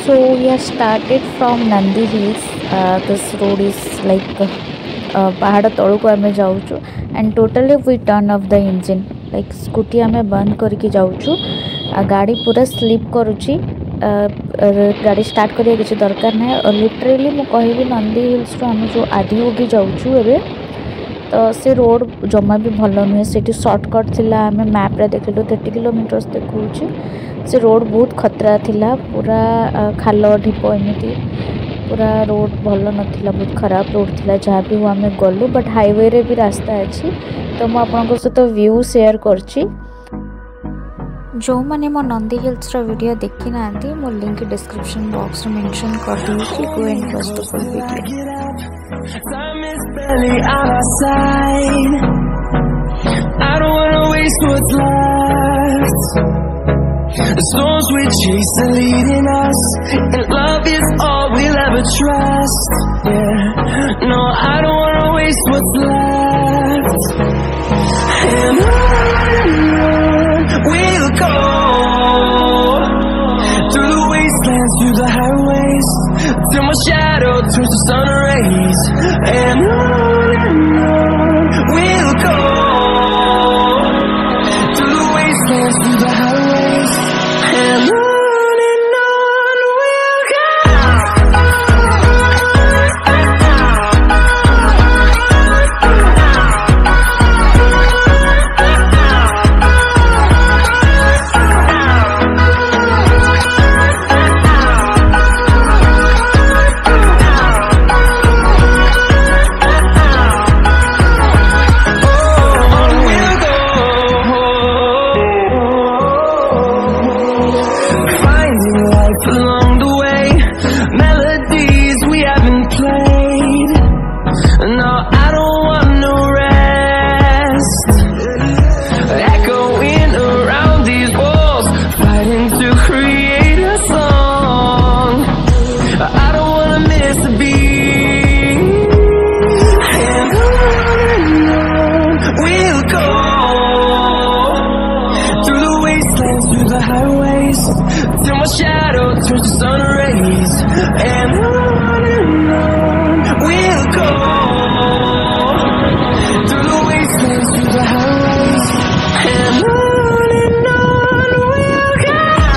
So we have started from Nandi hills. This road is like पहाड़ तलू को आम जाऊँ and totally we turn off the engine like Scooty आम बंद करके जाऊँ गाड़ी पूरा स्लीप करुच्ची गाड़ी स्टार्ट करिया किसी दरकार ना और लिटरेली मु कहबी नंदी हिल्स आम जो आदियोगी जाऊँ एबे तो से रोड जमा भी भल नुहे से सर्टकट थिला आम मैप्रे देखलु 30 किलोमीटर्स देखा से रोड बहुत खतरा थिला पूरा खाल ढीप एमती पूरा रोड भल नाला बहुत खराब रोड थिला जहाँ भी आम गलु बट हाईवे रे भी रास्ता अच्छी तो मुझे सहित व्यू शेयर करची जो मैंने मो नंदी हिल्स वीडियो देखी ना मो लिंक डिस्क्रिप्शन बॉक्स में मेंशन कर दूँगी go and watch the full video The storms we chase are leading us, and love is all we'll ever trust. Yeah, no, I don't wanna waste what's left. And on we'll go, through the wastelands, through the highways, till my shadow turns to sun rays. And on we'll go, through the wastelands, through the highways. And on we'll go. Along the way, melodies we haven't played. No, I don't want no rest. Echoing around these walls, fighting to create a song. I don't wanna miss a beat. And on we'll go, through the wastelands, through the highways, till my shadow turns to sun rays. And on we'll go, through the wastelands, through the highways. And on we'll go.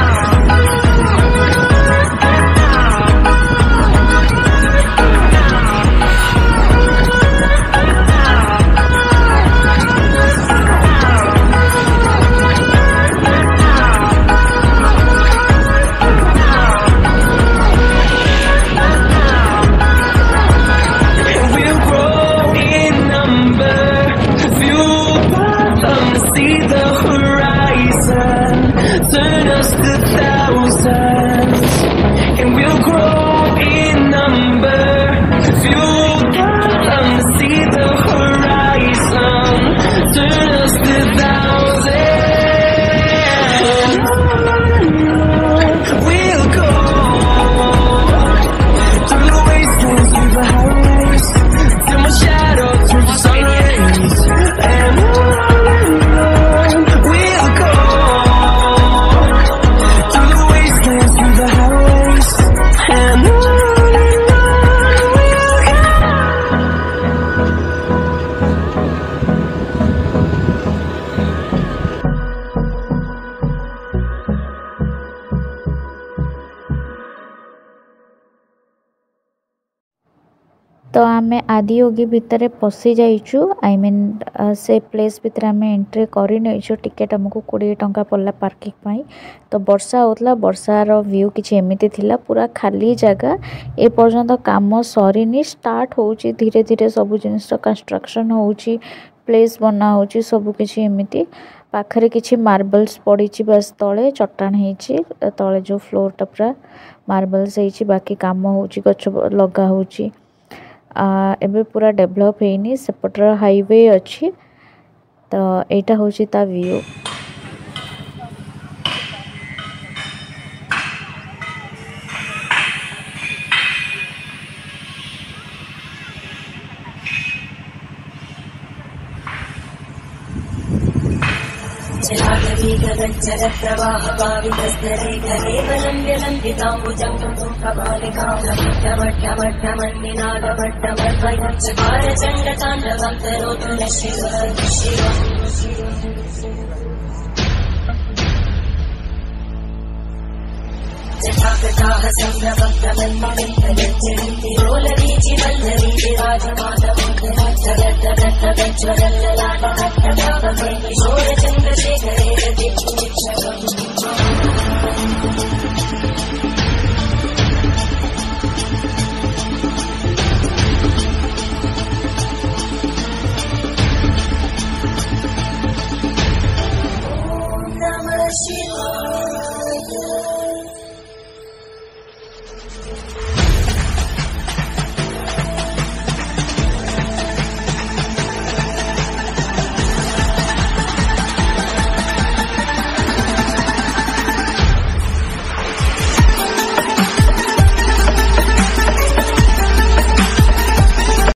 Turn us to thousands, and we'll grow in number. Fueled on to see the horizon. Turn us to thousands, and we'll go through the wastelands, through the highways, till my shadow turns to sun rays. And we'll go through the wastelands, through the highways. And on we'll go. तो आम आदियोगी भितर पशि जाइचु I mean से place भितर आम entry कर नहीं ticket आमको 20 टंका पड़ला पार्किंग पाई तो वर्षा होता वर्षार व्यू किसी एमती थिला पूरा खाली जगह ए पर्यंत काम सरीनी स्टार्ट होची धीरे धीरे सब जिनिस कंस्ट्रक्शन होची प्लेस बना होची सब किसी एमती पाखरे किसी मार्बल्स पड़ी बस तले चट्टान होची तले जो फ्लोरटा पूरा मार्बल्स होची बाकी काम होची गछ लगा होची एबे पूरा डेवलप होनी सेपटर हाईवे अच्छी तो यहाँ हूँ ता व्यू चला कभी प्रवाह पावितस्तरे कलेवलं व्यलम्बिताम्बुजं कपालिकामट्टमट्टमन्निनादमट्टमद्वयचकारचण्डताण्डवं तरोतु न शिव जटाकटाः सम्भ्रमप्रमन्मगन्तगच्छन्ति रोलवीचि वल्लवी विराजमानमुग्धगद्धगद्धगज्ज्वलल्ललाटकट्टभावमे किशोरचन्द्रशेखरे रतिक्षणम्